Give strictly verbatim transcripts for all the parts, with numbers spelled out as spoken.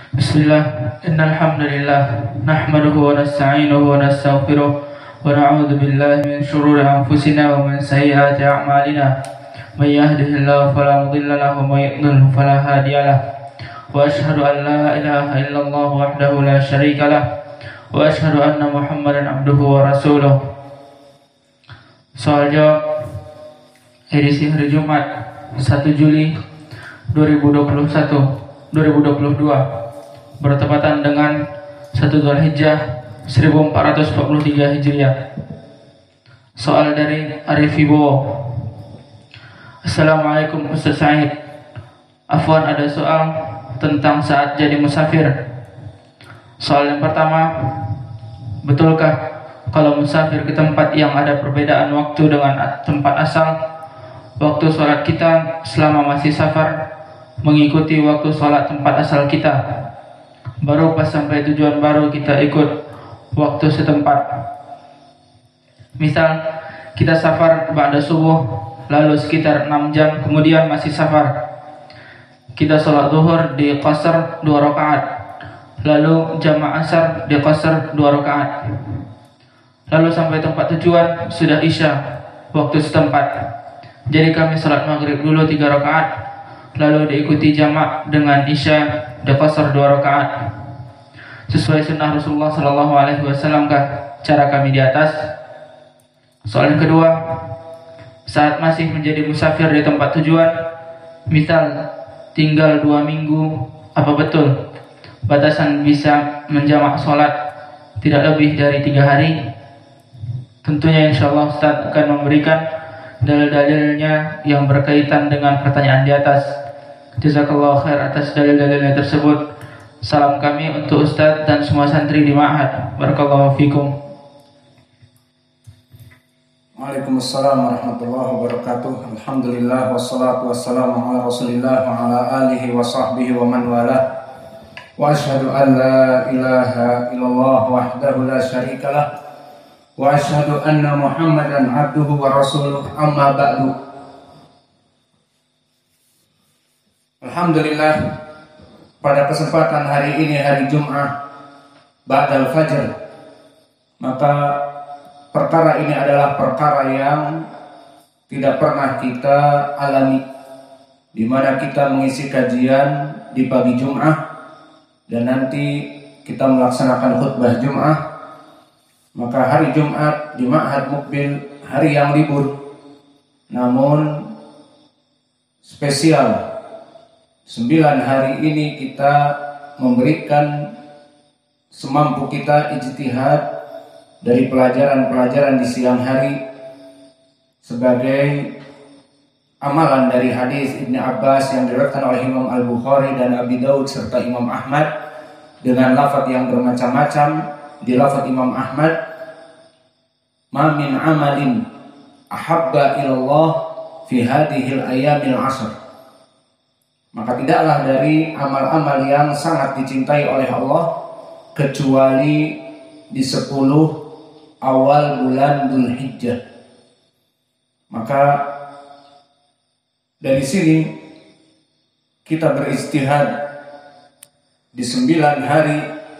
Bismillah, innal hamdalillah nahmaduhu wa nasta'inuhu wa nastaghfiruh wa na'udzu billahi min shururi anfusina wa min sayyiati a'malina. May yahdihillahu fala mudilla lahu wa may yudlil fala hadiya lahu. Wa asyhadu an la ilaha illallah wahdahu la syarika lah wa asyhadu anna Muhammadan abduhu wa rasuluh. Soal jawab edisi hari Jumat satu Juli dua ribu dua puluh satu dua ribu dua puluh dua bertepatan dengan satu Dzulhijjah seribu empat ratus empat puluh tiga Hijriah. Soal dari Arif Wibowo. Assalamualaikum Ustaz Said. Afwan, ada soal tentang saat jadi musafir. Soal yang pertama, betulkah kalau musafir ke tempat yang ada perbedaan waktu dengan tempat asal, waktu sholat kita selama masih safar mengikuti waktu sholat tempat asal kita, baru pas sampai tujuan baru kita ikut waktu setempat? Misal kita safar ba'da subuh, lalu sekitar enam jam kemudian masih safar, kita sholat zuhur di qasar dua rakaat, lalu jamaah asar di qasar dua rakaat, lalu sampai tempat tujuan sudah isya waktu setempat. Jadi kami sholat maghrib dulu tiga rakaat, lalu diikuti jamak dengan isya di qasar dua rakaat. Sesuai sunnah Rasulullah Sallallahu Alaihi Wasallam kah cara kami di atas? Soal yang kedua, saat masih menjadi musafir di tempat tujuan, misal tinggal dua minggu, apa betul batasan bisa menjamak sholat tidak lebih dari tiga hari? Tentunya insya Allah Ustaz akan memberikan dalil-dalilnya yang berkaitan dengan pertanyaan di atas. Jazakallahu khair atas dalil-dalilnya tersebut. Salam kami untuk Ustaz dan semua santri di Ma'had. Barakallahu fikum. Waalaikumsalam warahmatullahi wabarakatuh. Alhamdulillah wassalatu wassalamu ala Rasulillah wa ala alihi wa sahbihi wa man wala. Wa asyhadu an la ilaha illallah wahdahu la syarikalah wa asyhadu anna Muhammadan abduhu wa rasuluh, amma ba'du. Alhamdulillah, pada kesempatan hari ini, hari Jum'ah ba'dal fajr, maka perkara ini adalah perkara yang tidak pernah kita alami, di mana kita mengisi kajian di pagi Jum'ah dan nanti kita melaksanakan khutbah Jum'ah. Maka hari Jumat di Ma'had Mukbil, hari yang libur, namun spesial, sembilan hari ini kita memberikan semampu kita ijtihad dari pelajaran-pelajaran di siang hari sebagai amalan dari hadis Ibnu Abbas yang diriwayatkan oleh Imam Al-Bukhari dan Abi Daud serta Imam Ahmad dengan lafaz yang bermacam-macam. Di lafaz Imam Ahmad, ma min amalin ahabba ilallah fi hadhil ayyamil ashr, maka tidaklah dari amal-amal yang sangat dicintai oleh Allah kecuali di sepuluh awal bulan Dzulhijjah. Maka dari sini kita beristihad di sembilan hari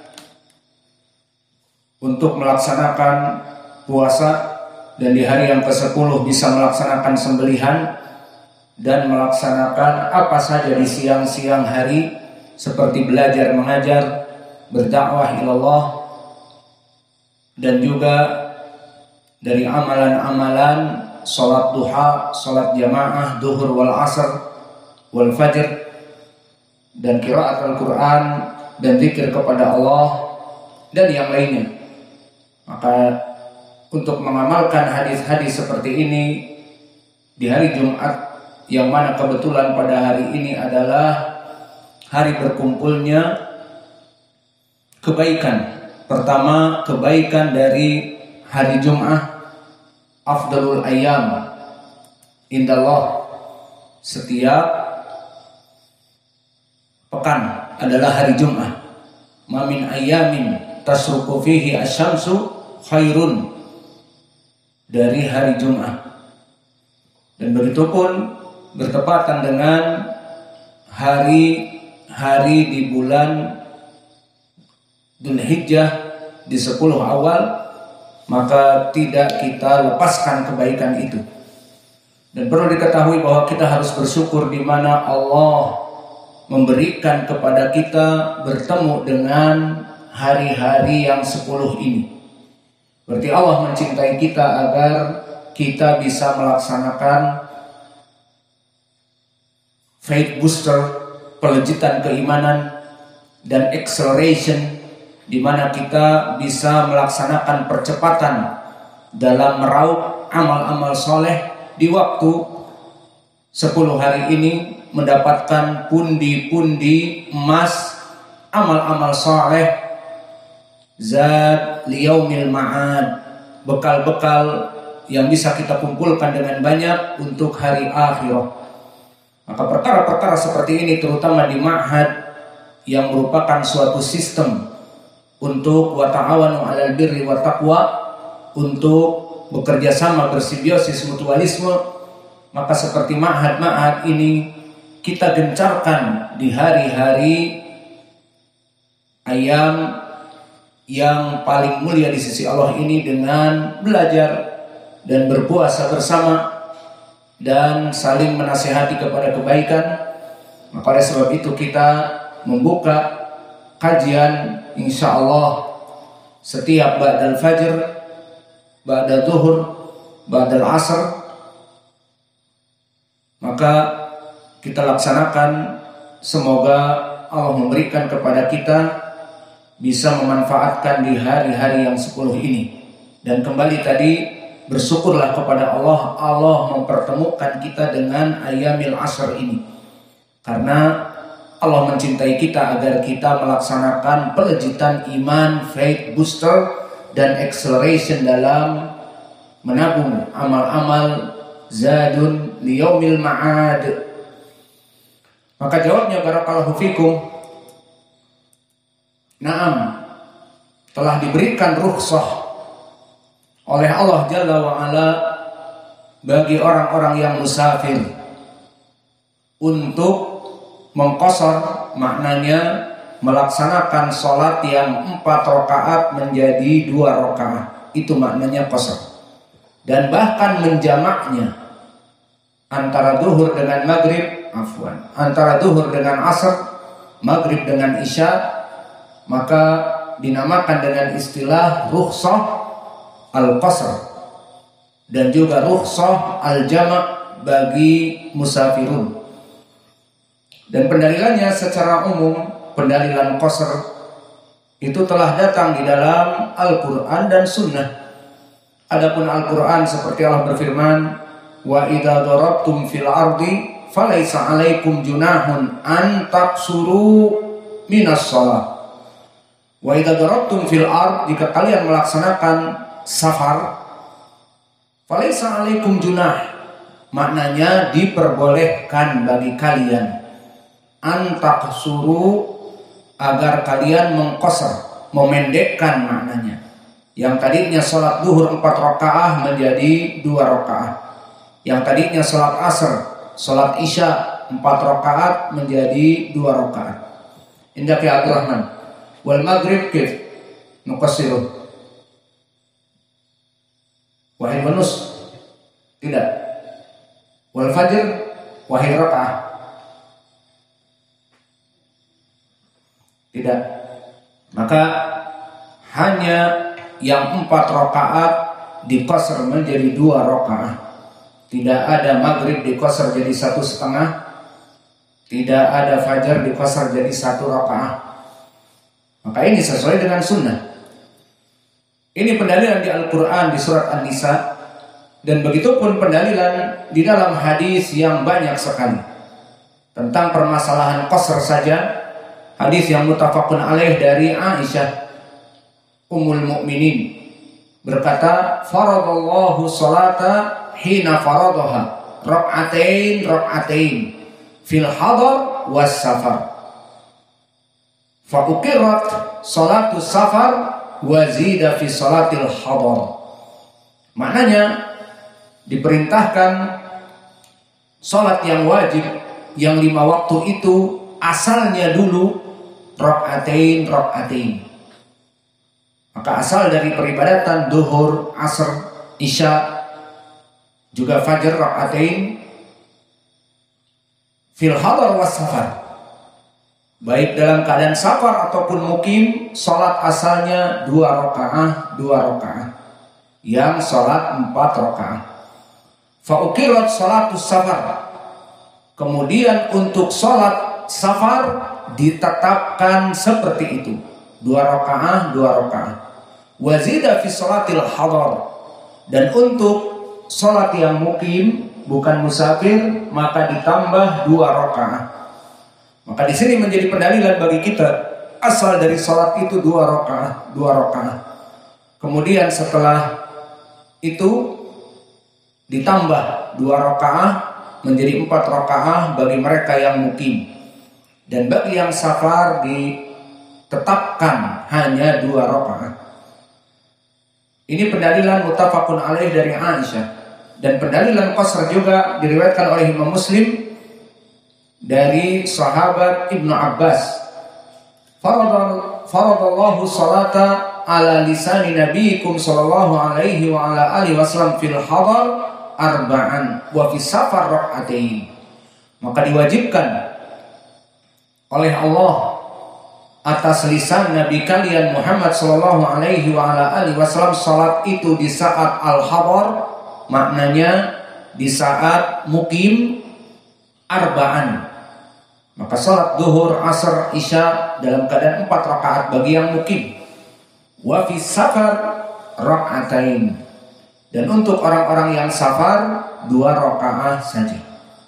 untuk melaksanakan puasa, dan di hari yang kesepuluh bisa melaksanakan sembelihan dan melaksanakan apa saja di siang-siang hari seperti belajar mengajar, berdakwah ilallah, dan juga dari amalan-amalan salat duha, salat jamaah, duhur wal asr wal fajr, dan qiraat Al-Quran dan zikir kepada Allah dan yang lainnya. Maka untuk mengamalkan hadis-hadis seperti ini di hari Jumat, yang mana kebetulan pada hari ini adalah hari berkumpulnya kebaikan. Pertama, kebaikan dari hari Jum'ah, afdalul ayyam indallah, setiap pekan adalah hari Jum'ah. Ma min ayyamin tasruqu fihi asyamsu khairun, dari hari Jum'ah. Dan begitu pun bertepatan dengan hari-hari di bulan Dzulhijjah di sepuluh awal, maka tidak kita lepaskan kebaikan itu. Dan perlu diketahui bahwa kita harus bersyukur di mana Allah memberikan kepada kita bertemu dengan hari-hari yang sepuluh ini. Berarti Allah mencintai kita agar kita bisa melaksanakan faith booster, pelejitan keimanan, dan acceleration, di mana kita bisa melaksanakan percepatan dalam meraup amal-amal soleh di waktu sepuluh hari ini, mendapatkan pundi-pundi emas amal-amal soleh, zat liyaumil ma'ad, bekal-bekal yang bisa kita kumpulkan dengan banyak untuk hari akhirat. Maka perkara-perkara seperti ini, terutama di ma'had yang merupakan suatu sistem untuk wa ta'awanu 'alal birri wa taqwa, untuk bekerja sama, bersimbiosis, mutualisme, maka seperti ma'had-ma'had ini kita gencarkan di hari-hari ayam yang paling mulia di sisi Allah ini dengan belajar dan berpuasa bersama dan saling menasihati kepada kebaikan. Maka oleh sebab itu kita membuka kajian insya Allah setiap ba'dal fajr, ba'dal zuhur, ba'dal asr. Maka kita laksanakan, semoga Allah memberikan kepada kita bisa memanfaatkan di hari-hari yang sepuluh ini. Dan kembali tadi, bersyukurlah kepada Allah, Allah mempertemukan kita dengan ayamil asr ini, karena Allah mencintai kita agar kita melaksanakan pelejitan iman, faith booster, dan acceleration dalam menabung amal-amal zadun liyaumil ma'ad. Maka jawabnya barakallahu fikum, na'am, telah diberikan rukhsah oleh Allah Jalla wa'ala bagi orang-orang yang musafir untuk mengqasar, maknanya melaksanakan sholat yang empat rakaat menjadi dua rakaat. Itu maknanya qasar. Dan bahkan menjamaknya antara zuhur dengan maghrib, afwan, antara zuhur dengan asar, maghrib dengan isya, maka dinamakan dengan istilah rukhsah al-qasr dan juga rukhsah al-jama' bagi musafirun. Dan pendalilannya secara umum, pendalilan qasr itu telah datang di dalam Al-Quran dan Sunnah. Adapun Al-Quran seperti Allah berfirman, wa idza darabtum fil ardi falaisa 'alaikum junahun an taqsuru minas shalah. Wa idza darabtum fil ard, jika kalian melaksanakan safar, falaisa 'alaikum junah, maknanya diperbolehkan bagi kalian an taqsuru, agar kalian mengqasar, memendekkan maknanya. Yang tadinya salat zuhur empat rakaah menjadi dua rakaah. Yang tadinya salat asar, salat isya empat rakaat menjadi dua rakaat. Indah ya Abdurrahman. Wal maghrib kif nuqassiru. Wahai manus, tidak. Wal fajr wahai rakaah, tidak. Maka hanya yang empat rakaat diqasar menjadi dua rakaat. Tidak ada maghrib diqasar jadi satu setengah. Tidak ada fajar diqasar jadi satu rakaat. Maka ini sesuai dengan sunnah. Ini pendalilan di Al-Quran di surat An-Nisa, dan begitupun pendalilan di dalam hadis yang banyak sekali tentang permasalahan qasar saja. Hadis yang muttafaqun alaih dari Aisyah Ummul Mukminin berkata, faradallahu salata hina faradaha rak'atain rak'atain fil hadar was safar fa uqirat salatu safar wa zida fi salatil hadar. Maknanya diperintahkan salat yang wajib yang lima waktu itu asalnya dulu rak'atain rak'atain, Maka asal dari peribadatan duhur, asr, isya, juga fajr rakaatain fil hadar was safar, baik dalam keadaan safar ataupun mukim, salat asalnya dua rakaah, dua rakaah, yang salat empat rakaah. Fa uqirat salatus safar, kemudian untuk salat safar ditetapkan seperti itu, dua rakaah, dua rakaah. Wazida fi salatil hadar, dan untuk salat yang mukim bukan musafir maka ditambah dua rakaah. Maka di sini menjadi pendalilan bagi kita asal dari salat itu dua rakaah, dua rakaah. Kemudian setelah itu ditambah dua rakaah menjadi empat rakaah bagi mereka yang mukim, dan bagi yang safar ditetapkan hanya dua rakaah. Ini pendalilan muttafaqun alaih dari Aisyah. Dan pendalilan qasr juga diriwayatkan oleh Imam Muslim dari sahabat Ibnu Abbas. Faradallahu salata ala lisani nabiyikum sallallahu alaihi wa ala alihi wasallam fil hadar arba'an wa fi safar rak'atain. Maka diwajibkan oleh Allah atas lisan Nabi kalian Muhammad sallallahu alaihi wa ala alihi wasallam salat itu di saat al-hadar, maknanya di saat mukim, arba'an. Maka salat duhur, asar, isya dalam keadaan empat rakaat bagi yang mukim. Wa fi safar rak'atain, dan untuk orang-orang yang safar dua rakaat saja.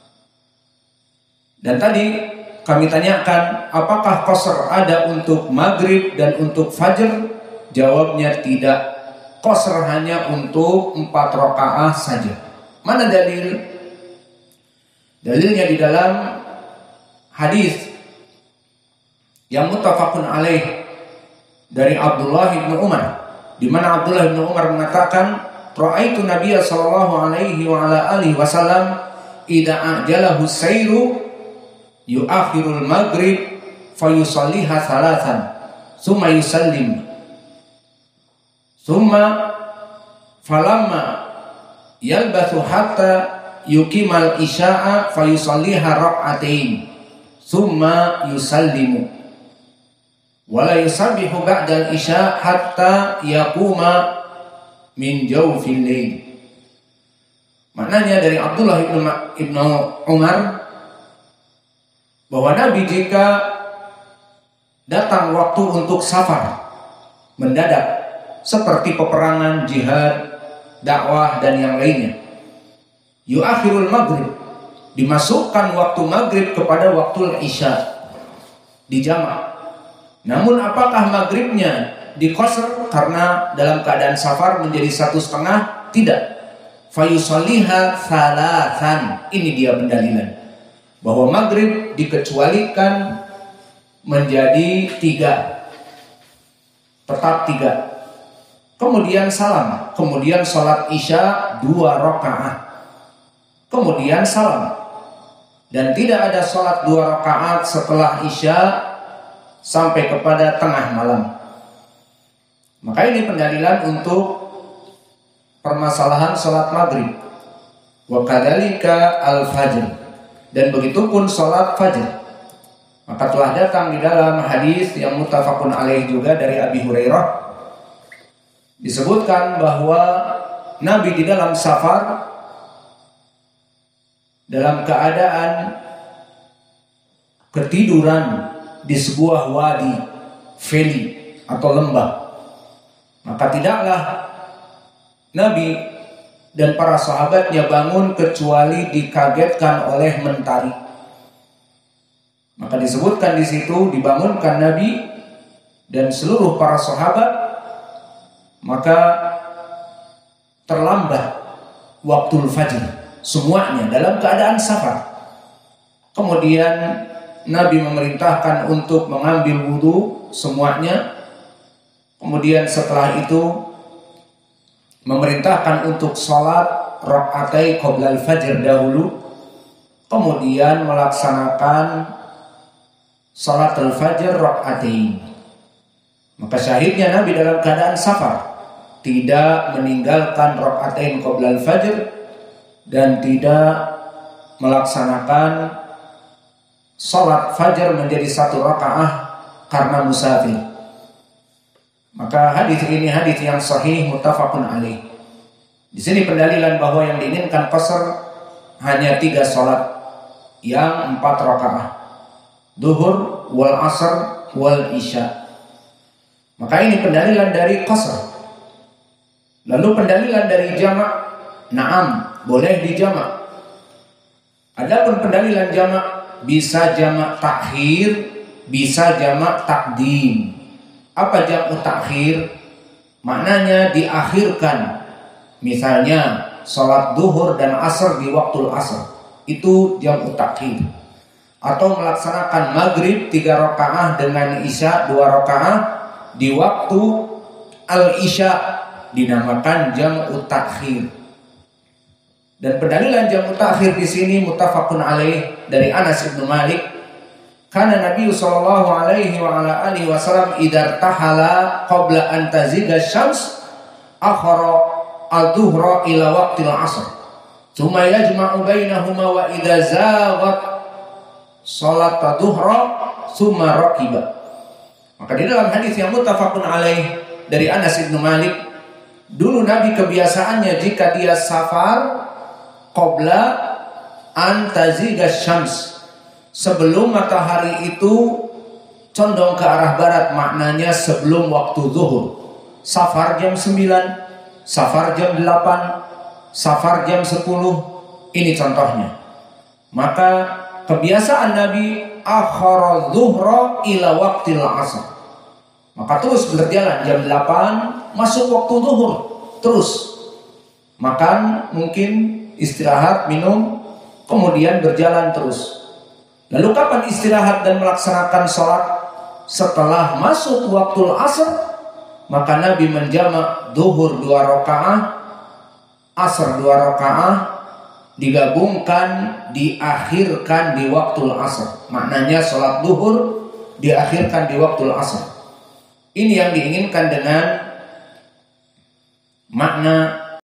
Dan tadi kami tanyakan apakah qasr ada untuk maghrib dan untuk fajr? Jawabnya tidak. Qasr hanya untuk empat rakaat saja. Mana dalil? Dalilnya di dalam hadis yang muttafaqun alaih dari Abdullah bin Umar, di mana Abdullah bin Umar mengatakan, "Ra'aitu Nabiyya sallallahu alaihi wa ala alihi wasallam idza ajalahu sayru yuakhirul maghrib fayusalliha thalathan thumma yusallim. Thumma falamma yalbathu hatta yuqimal isya'a fayusalliha rak'atain thumma yusallimu wala yusabbihu ba'dal isya' hatta yaquma min jawfil lail." Maknanya dari Abdullah ibn Umar bahwa Nabi jika datang waktu untuk safar mendadak seperti peperangan, jihad, dakwah dan yang lainnya, yuakhirul maghrib, dimasukkan waktu maghrib kepada waktu isya, dijamak. Namun apakah maghribnya diqasr karena dalam keadaan safar menjadi satu setengah? Tidak. Fayusalliha thalathan. Ini dia pendalilan bahwa maghrib dikecualikan menjadi tiga, tetap tiga. Kemudian salam, kemudian sholat isya dua rakaat, kemudian salam, dan tidak ada sholat dua rakaat setelah isya sampai kepada tengah malam. Maka ini pendalilan untuk permasalahan sholat maghrib. Wa kadzalika al-fajr, dan begitupun sholat fajr. Maka telah datang di dalam hadis yang muttafaqun alaih juga dari Abi Hurairah, disebutkan bahwa Nabi di dalam safar dalam keadaan ketiduran di sebuah wadi, valley atau lembah. Maka tidaklah Nabi dan para sahabatnya bangun kecuali dikagetkan oleh mentari. Maka disebutkan di situ dibangunkan Nabi dan seluruh para sahabat, maka terlambat waktu fajr semuanya dalam keadaan safar. Kemudian Nabi memerintahkan untuk mengambil wudhu semuanya. Kemudian setelah itu memerintahkan untuk sholat rakaatai qoblal fajr dahulu. Kemudian melaksanakan sholat al-fajr rakaatain. Maka syahidnya Nabi dalam keadaan safar, tidak meninggalkan rakaatain qoblal fajr dan tidak melaksanakan salat fajar menjadi satu rakaah karena musafir. Maka hadis ini hadis yang sahih muttafaqun alaih. Di sini pendalilan bahwa yang diinginkan qasar hanya tiga salat yang empat rakaah, duhur, wal asr, wal isya. Maka ini pendalilan dari qasar. Lalu pendalilan dari jamak, na'am, boleh dijamak. Adapun pendalilan jamak, bisa jamak takhir, bisa jamak takdim. Apa jamak takhir? Maknanya diakhirkan. Misalnya salat duhur dan asar di waktu asar, itu jamak takhir. Atau melaksanakan maghrib tiga rakaah dengan isya dua rakaah di waktu al-isya, dinamakan jamak takhir. Dan pendalilan jamak takhir di sini muttafaqun alaih dari Anas bin Malik. Karena Nabi sallallahu alaihi wa ala alihi wasallam idza tahala qabla an taziga syams akhara al-dhuhra ila waqtil asr. Tsumma yajma'u bainahuma wa idza zaghat salat dhuhra tsumma raqiba. Maka di dalam hadis yang muttafaqun alaih dari Anas bin Malik, dulu Nabi kebiasaannya jika dia safar qabla an taziga syams, sebelum matahari itu condong ke arah barat, maknanya sebelum waktu zuhur. Safar jam sembilan, safar jam delapan, safar jam sepuluh, ini contohnya. Maka kebiasaan Nabi akhara zuhra ila waqtil asr. Maka terus berjalan jam delapan masuk waktu zuhur, terus makan, mungkin istirahat, minum, kemudian berjalan terus. Lalu kapan istirahat dan melaksanakan sholat? Setelah masuk waktu asar, maka Nabi menjamak duhur dua rakaah, asar dua rakaah, digabungkan, diakhirkan di waktu asar. Maknanya sholat duhur diakhirkan di waktu asar. Ini yang diinginkan dengan makna